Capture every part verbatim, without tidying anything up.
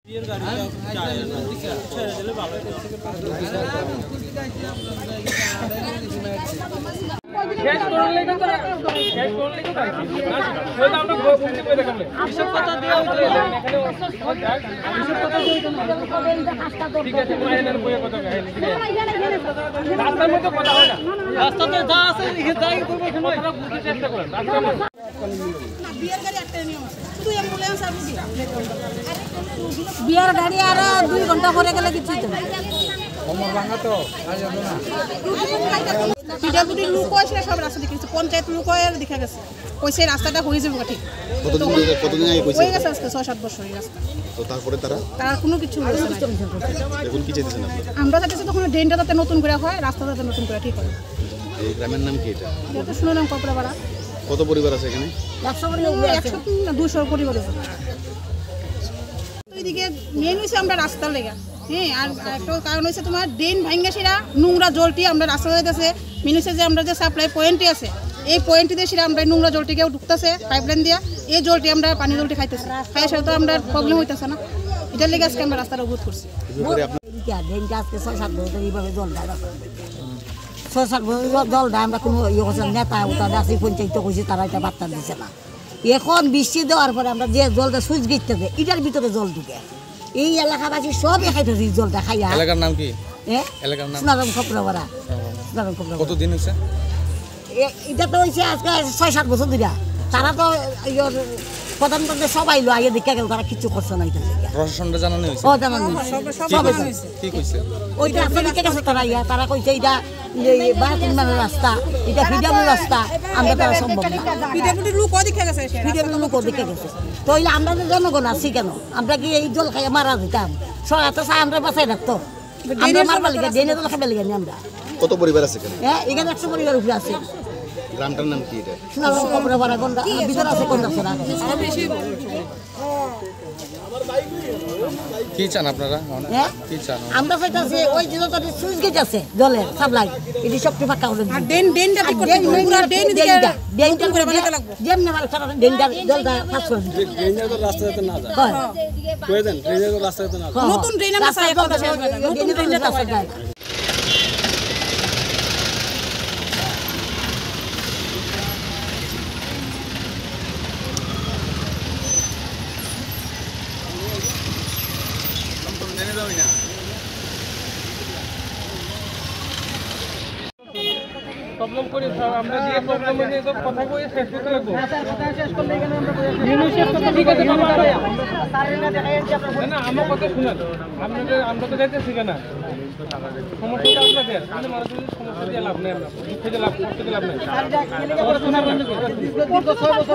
শেষ করলে তো শেষ করলে তো ওই দামটা বুঝতে পেরে দেখালে বিশ কথা দেওয়া হলে এখানে বিশ কথা ঠিক আছে মাইনের বইয়ে কথা গায় রাস্তার মধ্যে কথা হয় না রাস্তাতে যা আছে যাই করব এখানে কথা বুঝতে চেষ্টা করেন রাস্তার মধ্যে না বিয়ার গাড়ি একটা নিয়ম আছে শুধু অ্যাম্বুলেন্স আর রুগী বিয়ার গাড়ি আর দুই ঘন্টা পরে গেলে কিছু তো আমার ভাঙা তো আজ যাবো না পিডাব্লিউডি লোক হয়েছে সব রাস্তা দেখেছে পঞ্চায়েত লোক হয়ে দেখা গেছে কইছে রাস্তাটা হয়ে যাবে ঠিক কতদিন কতদিন আগে কইছে হয়ে গেছে আজকে ছয় সাত বছর এই রাস্তা তো তারপরে তারা তার কোনো কিছু হচ্ছে না এখন কি চাইতেছেন আপনারা আমরা চাইতেছি তখন ড্রেনটা যাতে নতুন করে হয় রাস্তা যাতে নতুন করে ঠিক হয় এই গ্রামের নাম কি এটা এটা শুনলাম কপড়াপাড়া কত পরিবার আছে এখানে একশো পরিবার একশো না দুশো পরিবার আছে ওইদিকে মেন হচ্ছে আমরা রাস্তার লেগা হ্যাঁ আর একটা কারণ হচ্ছে তোমার ড্রেন ভাঙ্গা সেরা নোংরা জলটি আমরা রাস্তা হইতেছে মেন হচ্ছে যে আমরা যে সাপ্লাই পয়েন্টে আছে এই পয়েন্টে দিয়ে সেটা আমরা নোংরা জলটিকেও ঢুকতেছে পাইপলাইন দিয়া এই জলটি আমরা পানি জলটি খাইতেছি খাই সেটা তো আমরা প্রবলেম হইতেছে না এটার লেগে আজকে আমরা রাস্তাটা অবরোধ করছি ড্রেনটা আজকে ছয় সাত বছর এইভাবে জল দেয় ছয় সাত বছর জল দেয় আমরা কোনো ইয়ে করছি নেতা ওটা আছে পঞ্চায়েত করছি তারা এটা বার্তা দিচ্ছে না এখন বৃষ্টি দেওয়ার পরে আমরা যে জলটা সুইচ গেটতে দেয় এটার ভিতরে জল ঢুকে এই এলাকাবাসী সবই খাইতেছি জলটা খাইয়া এলাকার নাম কি হ্যাঁ এলাকার নাম সোনারম খপরাপাড়া সোনারম খপরাপাড়া কতদিন হয়েছে এটা তো হয়েছে আজকে ছয় সাত বছর ধরে তারা তো প্রধানমন্ত্রী সবাই লো আগে দেখে গেল তারা কিছু করছে না এটা প্রশাসনটা জানানো হয়েছে ও জানানো কি কইছে ওইটা আপনার দেখে গেছে তারা ইয়া তারা কইছে এটা বাহাত্তর মানের রাস্তা এটা ফিডাবল রাস্তা আমরা তারা সম্ভব না পিডাব্লিউডি লোক দেখে গেছে ফিডাবল লোক দেখে গেছে তো হইলে আমরা তো জনগণ আছি কেন আমরা কি এই জল খাইয়া মারা দিতাম সরকার তো চাই আমরা বাঁচাই রাখতো আমরা মারবার লিগে ডেনে জল খাবার লিগে আমরা কত পরিবার আছে এখানে হ্যাঁ এখানে একশো পরিবার উপরে আছে গ্রামটার নাম কি এটা সোনারম খপরাপাড়া গন্ডা ভিতরে আছে গন্ডা সোনা কি চান আপনারা হ্যাঁ কি চান আমরা চাইতেছি ওই যে সুইচ গেট আছে জলের সাপ্লাই এটি সবটি ফাঁকা করে আর ড্রেন ড্রেনটা ঠিক করতে হবে পুরো ড্রেন দিকে ড্রেনটা করে বানাতে লাগবে যেমনি ভালো সারা ড্রেনটা জলটা পাস করে দিই ড্রেনটা তো রাস্তা যেতে না যায় হয় কই দেন ড্রেনটা তো রাস্তা যেতে না যায় নতুন ড্রেন আমরা চাই নতুন ড্রেনটা তো হয় প্রবলেম করি আমরা যে প্রবলেম নিয়ে তো কথা কই শেষ করতে লাগবো কথা শেষ করলে এখানে আমরা নিউজ শেষ করতে ঠিক আছে বাবা না না আমার কথা শুনেন আপনাদের আমরা তো যাইতেছি কেন সমস্যাটা আপনাদের মানে মানুষের সমস্যা দিয়ে লাভ নেই আমরা দুঃখ দিয়ে লাভ করতে লাভ নেই ওরা শোনার না দীর্ঘ ছয় বছর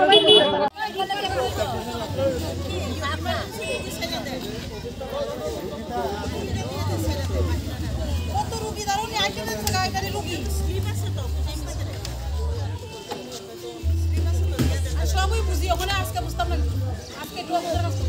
কত রোগী দাঁড়ানি আইটেম আছে গাড়ি রোগী স্লিপ আছে তো সবই বুঝি ওখানে আজকে বুঝতাম না আজকে একটু